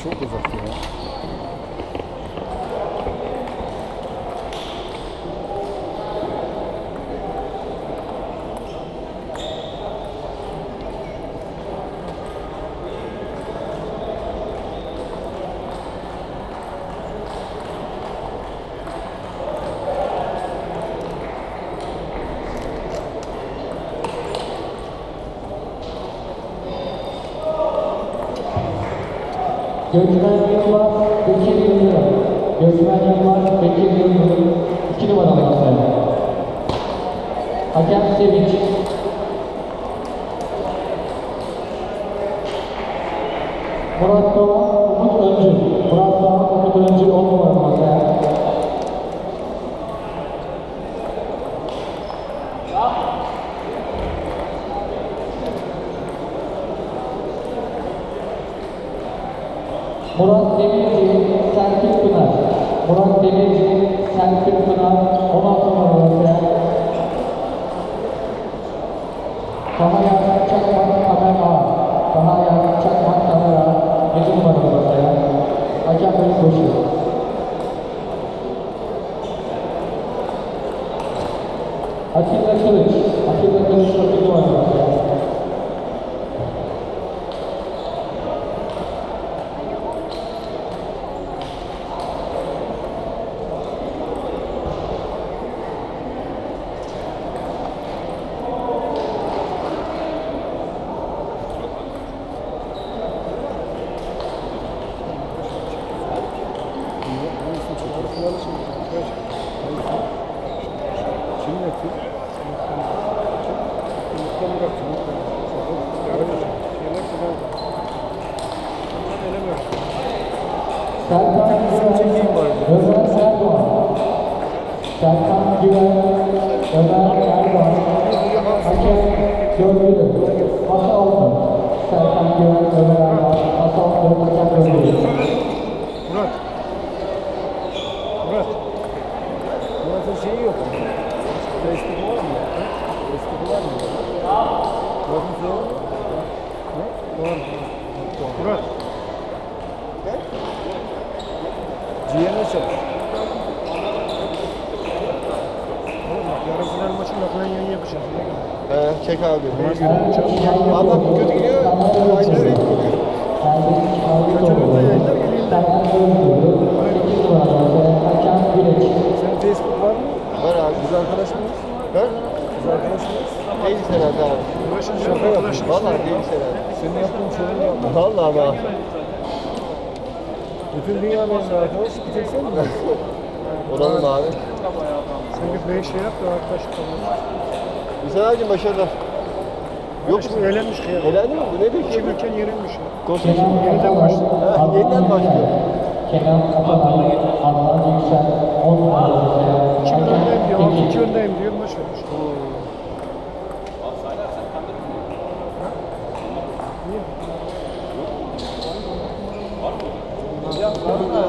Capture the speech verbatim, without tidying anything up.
çok uzak ya. Gökmen Yılmaz, Bekir Yıldırım. Gökmen Yılmaz, Bekir Yıldırım. İki numaralı masaya. Hakem Sevinç. Murat Doğan, Umut Öncü. Murat Doğan, Umut Öncü on numaralı masaya. Murat Demirci, Serpil Pınar. Murat Demirci, Serpil Pınar, on altı numaralı masaya. Taha Yasin Çakmak, Tamer Ağa. Taha Yasin Çakmak, Tamer Ağa, yedi numaralı masaya. Hakem Bey koşuyor. Atilla Kılıç. Atilla Kılıç, dokuz numaralı masaya. Serkan Güven, Ömer Erdoğan. Serkan Güven, Ömer Erdoğan. Hakem Gölgülü. Masa altı. Serkan Güven, Ömer Erdoğan. Masa altı. Hakem Gölgülü. Murat. Murat. Murat'ın şeyi yok. Facebook'u var mı? Facebook'u var mı? Murat'ın şeyi var mı? Ne? Var. Murat. Ne? Ciğerine çalış. Yarın final maçında falan yayın yapacağız. He, çek abi. Abi bak kötü gidiyor. Aynen öyle. Kaçırır da yayınlar geliyorlar. Senin Facebook var mı? Var abi. Biz arkadaş mıyız? Ha? Biz arkadaş mıyız? Değiliz herhalde abi. Şaka yapıyorsun. Vallahi değiliz herhalde. Senin yaptığın sorun yok. Vallahi bak. Bütün dünya benimle arkadaş. Bir tek sen mi? Olalım abi. Sen bir beş şey yap da arkadaşlık kalır. Güzel abicim başarılar. Yok Şimdi eğlenmiş kıyafet. Elendi mi? Bu ne İki peki? ülken yenilmiş. Koşun. Yeniden başlıyor. Ha, yeniden başlıyor. Kenan Atalan, Adnan Yüksel, on numaralı masaya. İki öndeyim diyor. Hakem İki öndeyim diyor. Maç vermiş. Niye?